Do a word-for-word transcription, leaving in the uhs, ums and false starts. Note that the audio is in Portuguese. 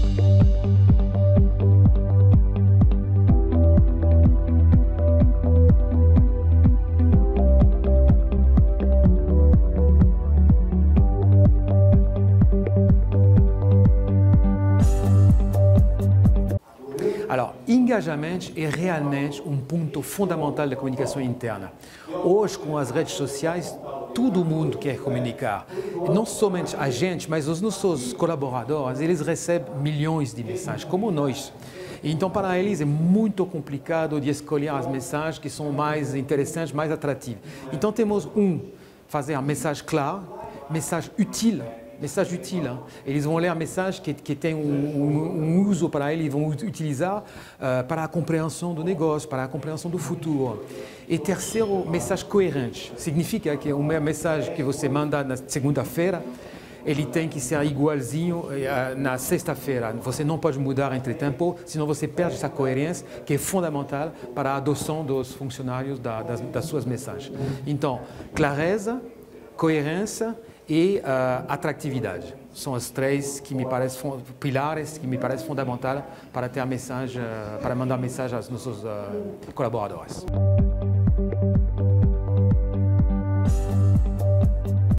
Alors, engajamento é realmente um ponto fundamental da comunicação interna. Hoje, com as redes sociais, todo mundo quer comunicar. Não somente a gente, mas os nossos colaboradores, eles recebem milhões de mensagens, como nós. Então, para eles é muito complicado de escolher as mensagens que são mais interessantes, mais atrativas. Então, temos um, fazer a mensagem clara, mensagem útil. Mensagem útil. Hein? Eles vão ler a mensagem que, que tem um, um, um uso para eles, vão utilizar uh, para a compreensão do negócio, para a compreensão do futuro. E terceiro, mensagem coerente. Significa que uma mensagem que você manda na segunda-feira, ele tem que ser igualzinho uh, na sexta-feira. Você não pode mudar entre tempo, senão você perde essa coerência que é fundamental para a adoção dos funcionários da, das, das suas mensagens. Então, clareza, coerência e uh, atratividade. São os três que me parecem pilares que me parecem fundamentais para ter a mensagem, para mandar a mensagem aos nossos uh, colaboradores.